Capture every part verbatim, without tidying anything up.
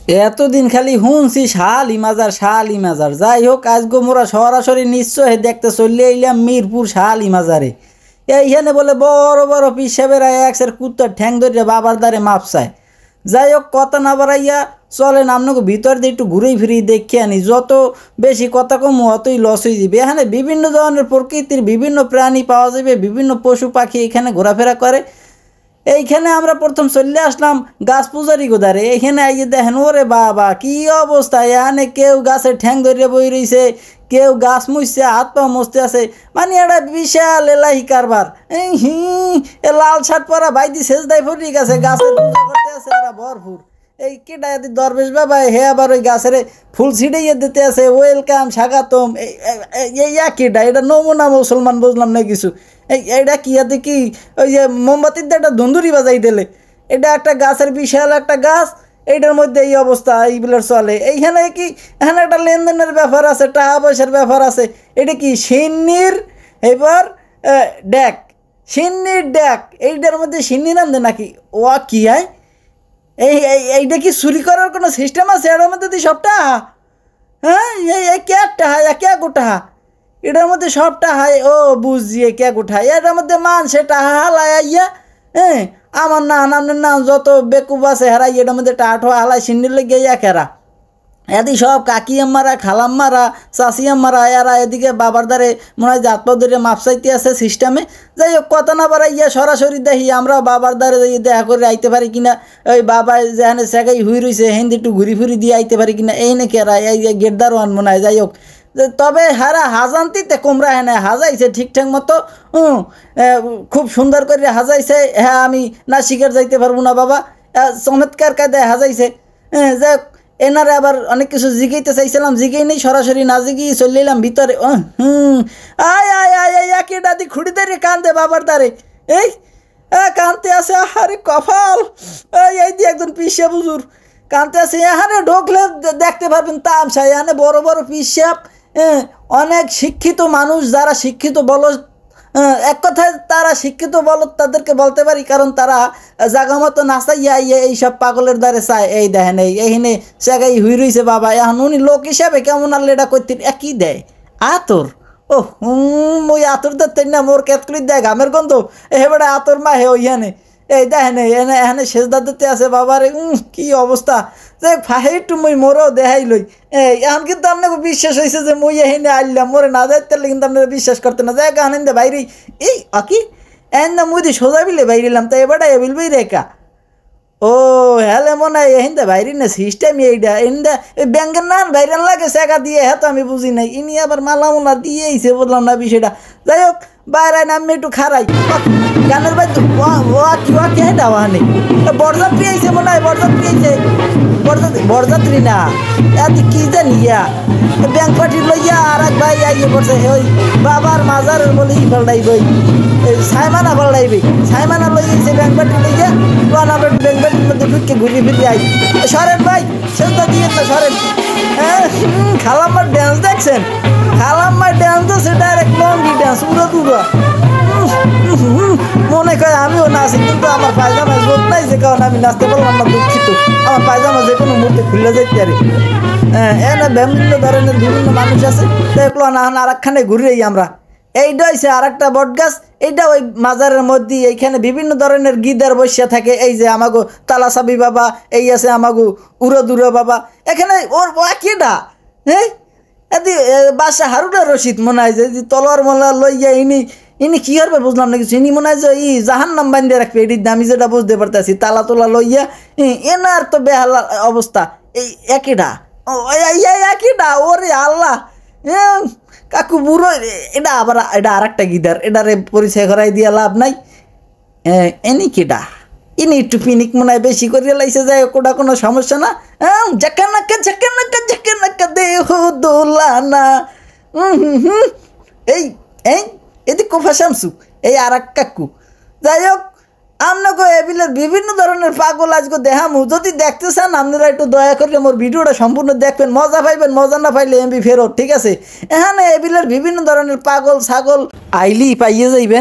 এতদিন খালি শুনছি শালি মাজার শালি মাজার, যাই হোক আজগো মোরা সরাসরি নিশ্চয় দেখতে চলে এলাম মিরপুর শালি মাজারে। এইখানে বলে বড় বড় পিসাবেরা একসের কুত্তার ঠ্যাং ধরে বাবার দ্বারে মাপ চায়। যাই হোক কথা না বাড়াইয়া চলেন আপনাকে ভিতর দিয়ে একটু ঘুরেই ফিরিয়ে দেখে আনি। যত বেশি কথা কম অতই লস হয়ে যাবে। এখানে বিভিন্ন ধরনের প্রকৃতির বিভিন্ন প্রাণী পাওয়া যাবে, বিভিন্ন পশু পাখি এখানে ঘোরাফেরা করে। এইখানে আমরা প্রথম চলে আসলাম গাছ পূজারি গোদারে। এইখানে আইয়ে দেখেন ওরে বাবা কি অবস্থা, এখানে কেউ গাছের ঠ্যাং ধরে বই রয়েছে, কেউ গাছ মুছছে, হাত পা মুছতে আছে, মানে একটা বিশাল এলাহি কারবার। এই হি এ লাল শার্ট পরা ভাইদি শেষ দায় ফুটি গেছে, গাছের পূজা করতে আছে ওরা ভরপুর। এই কেটা যদি দরবেশ বাবা হে আবার ওই গাছের ফুল ছিটাইয়ে দিতে আছে, ওয়েলকাম স্বাগতম। এই কেটা এটা নমুনা মুসলমান বুঝলাম না কিছু। এই এটা কি এতে কি ওই যে মোমবাতির দিয়ে একটা ধুন্দুরি বাজাই দিলে, এটা একটা গাছের বিশাল একটা গাছ, এইটার মধ্যে এই অবস্থা এইগুলোর চলে। এইখানে কি এখানে একটা লেনদেনের ব্যাপার আছে, টাকা পয়সার ব্যাপার আছে। এটা কি সিন্নির এবার ড্যাক, সিন্নির ড্যাক, এইটার মধ্যে সিন্নি নামবে নাকি ও কি হয়? এই এইটা কি চুরি করার কোনো সিস্টেম আছে এটার মধ্যে দিয়ে সবটা? হ্যাঁ এই কে টাহা কে গোটা এটার মধ্যে সবটা হাই ও বুঝিয়ে কে গোঠায় এটার মধ্যে মান সেটা হালাই আইয়া। হ্যাঁ আমার না নামের নাম যত বেকুব আছে হারাই এটার মধ্যে টাঠো হালাই সিন্নির লেগে ইয়া খেরা এদি সব কাকি আম্মারা খালাম্মারা চাষি আম্মারা এরা এদিকে বাবার দ্বারে মনে হয় জাত ধরে মাপসাইতে আছে সিস্টেমে। যাই হোক কথা না বাড়া ইয়া সরাসরি দেখি আমরা বাবার দ্বারে দেখা করে আইতে পারি কিনা, ওই বাবা যেখানে সেগাই হুই রয়েছে হিন্দি একটু ঘুরি ফুরি দিয়ে আইতে পারি কিনা, এই নাকি এরা এই গেটদারও আন মনে হয়। যাই হোক তবে হারা হাজান্তিতে কোমরা হ্যাঁ হাজাইছে ঠিকঠাক মতো, হুম খুব সুন্দর করে হাজাইছে। হ্যাঁ আমি না শিকার যাইতে পারবো না বাবা, চমৎকার কায়দায় হাজাইছে। হ্যাঁ যাই এনারে আবার অনেক কিছু জিগাইতে চাইছিলাম, জিগেই নেই, সরাসরি না জিগিয়ে চলে এলাম ভিতরে। হুম আয় আয় আয় আয় একে দাদি খুঁড়ি দাঁড়িয়ে কান্দে বাবার দ্বারে, এই কানতে আছে আরে কপাল। এই দিয়ে একজন পিসা বুজুর কানতে আছে, এখানে ঢোকলে দেখতে পারবেন তামসা, এখানে বড় বড় পিসাব। হ্যাঁ অনেক শিক্ষিত মানুষ, যারা শিক্ষিত বলো এক কথায় তারা শিক্ষিত বলো তাদেরকে বলতে পারি, কারণ তারা জাগা মতো নাচাইয়া ইয়ে এইসব পাগলের দ্বারে চায়। এই দেখেন এই এইখানে জায়গায় হুই রয়েছে বাবা, এখন উনি লোক হিসাবে কেমন আনলে এটা করতে একই দেয় আতর। ও হুম ওই আতর দেখতেন না মোর কেতকুলি দেয় ঘামের গন্ধ, এবারে আতর মা হে ওইখানে এই দেখেন এনে এখানে সেজদা দিতে আছে বাবারে। কি অবস্থা, যে ফাহে একটু মই মোরও দেখাই লই। এই এখন কিন্তু আপনাকে বিশ্বাস হয়েছে যে মই এখানে আইলাম, মোরে না যাইতে কিন্তু আপনারা বিশ্বাস করতে না। যাই গান দে বাইরে এই আকি এন না মুই সোজা বিলে বাইরিলাম, তাই এবারে এ বিলবই রেখা। ও হ্যালে মনে হয় এহিন্দা বাইরি না সিস্টেম এইটা এহিন্দা এই ব্যাংকের না বাইরেন লাগে সেকা দিয়ে, হ্যাঁ তো আমি বুঝি নাই, ইনি আবার মালা মোলা দিয়েইছে বললাম না বিষয়টা। যাই হোক বাইরে আমি একটু খারাই গানের বাই কে দেওয়া নেই, বরযাত্রী আইছে মনে হয়, বরযাত্রী আইছে বরযাত্রী না এত কি জানি ইয়া ব্যাংক পার্টি লইয়া আর এক ভাই আইয়ে পড়ছে ওই বাবার মাজারের বলে ই পাল্টাইবই সাইমানা পাল্টাইবি, সাইমানা লই গেছে ব্যাংক পার্টি লইয়া কোন আমরা ব্যাংক পার্টির মধ্যে ঢুকে ঘুরি ফিরি আই। সরেন ভাই সেটা দিয়ে তো সরেন। হ্যাঁ খালাম্মার ড্যান্স দেখছেন, খালাম্মার ড্যান্স তো সেটা ডাইরেক্ট লঙ্গি ড্যান্স উড়ো দুড়ো। মনে করে আমিও নাচি কিন্তু আমার পায়জামা জোর নাই, যে কারণে আমি নাচতে পারলাম না, দুঃখিত। আমার পায়জামা যে কোনো মুহূর্তে খুলে যাইতে পারে। হ্যাঁ এনে বিভিন্ন ধরনের বিভিন্ন মানুষ আছে, দেখলো না আর একখানে ঘুরেই আমরা। এইটা হয়েছে আর একটা বট গাছ, এইটা ওই মাজারের মধ্যে এইখানে বিভিন্ন ধরনের গিদার বসিয়া থাকে। এই যে আমাগো তালাসাবি বাবা, এই আছে আমাগো উড়ো দুরো বাবা, এখানে ওর কেডা হ্যাঁ এদি বাসা হারুনা রশিদ মনে হয় যে তলোয়ার মলা লইয়া ইনি ইনি কি করবে বুঝলাম না কিছু। ইনি মনে হয় যে ই জাহান নাম বান্ধিয়ে রাখবে, এটির দামি যেটা বুঝতে পারতেছি, তালা তোলা লইয়া এনার তো বেহালা অবস্থা। এই একেডা একেডা ওরে আল্লাহ কাকু বুড়ো, এটা আবার এটা আর একটা গিদার, এটারে পরিচয় করাই দিয়া লাভ নাই। এনি কেডা ইনি একটু পিনিক মনে হয় বেশি করিয়া লাইছে, যায় কোটা কোনো সমস্যা না। হ্যাঁ ঝাঁকা নাকা ঝাঁকা নাকা ঝাঁকা নাকা দেহ দোলানা। হুম হুম হুম এই এই এদিক কোফা শামসু এই আর এক কাকু। যাই হোক আপনাকে এবিলের বিভিন্ন ধরনের পাগল আজকে দেখামু, যদি দেখতে চান আপনারা একটু দয়া করে আমার ভিডিওটা সম্পূর্ণ দেখবেন, মজা পাইবেন, মজা না পাইলে এমবি ফেরত, ঠিক আছে। এখানে এবিলের বিভিন্ন ধরনের পাগল ছাগল আইলি পাইয়ে যাইবেন।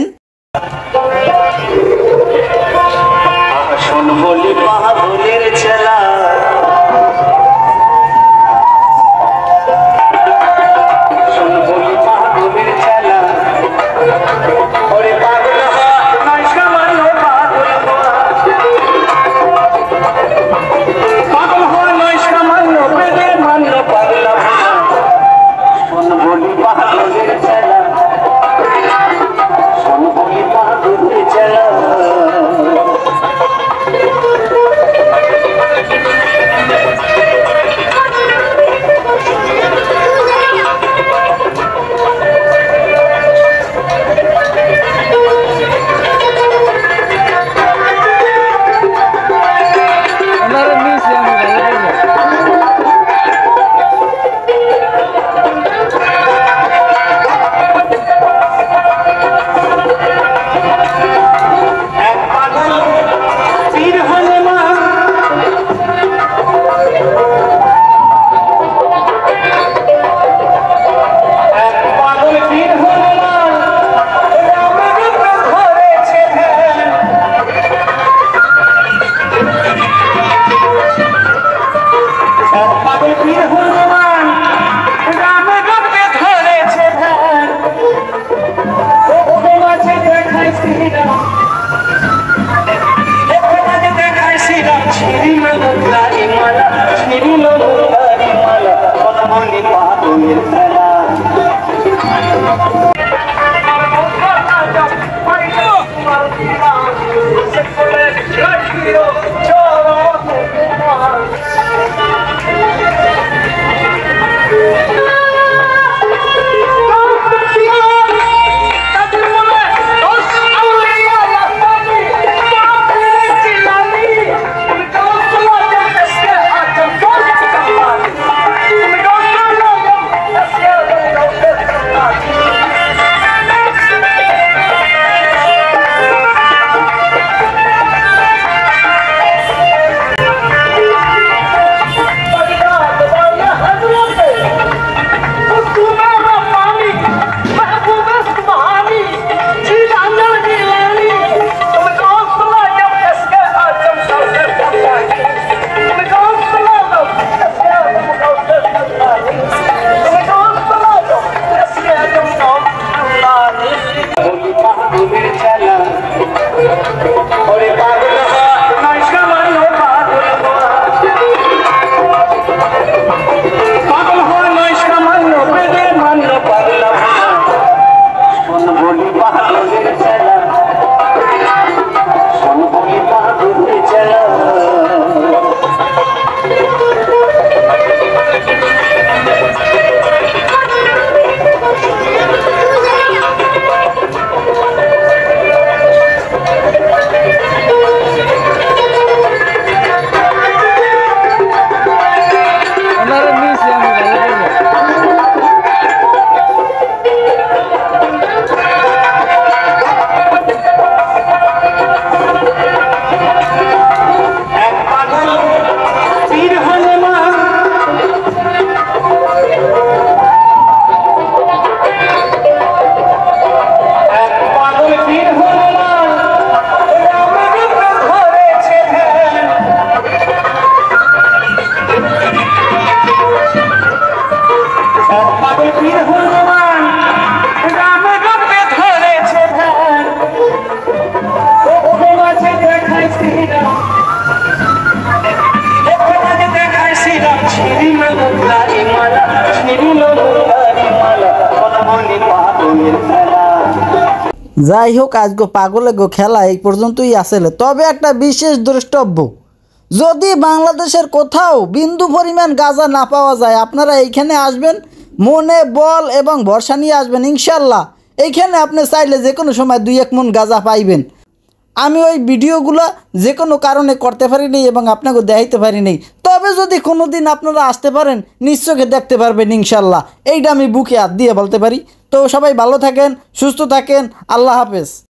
বলি পাগলের ছেলা যাই হোক আজকে পাগলে গো খেলা এই পর্যন্তই আসলে। তবে একটা বিশেষ দ্রষ্টব্য, যদি বাংলাদেশের কোথাও বিন্দু পরিমাণ গাঁজা না পাওয়া যায় আপনারা এইখানে আসবেন, মনে বল এবং ভরসা নিয়ে আসবেন, ইনশাল্লাহ এইখানে আপনি চাইলে যে কোনো সময় দুই এক মন গাঁজা পাইবেন। আমি ওই ভিডিওগুলো যে কোনো কারণে করতে পারিনি এবং আপনাকে দেখাইতে পারিনি, তবে যদি কোনো দিন আপনারা আসতে পারেন নিশ্চয়ই দেখতে পারবেন ইনশাল্লাহ, এইটা আমি বুকে হাত দিয়ে বলতে পারি। তো সবাই ভালো থাকেন, সুস্থ থাকেন, আল্লাহ হাফেজ।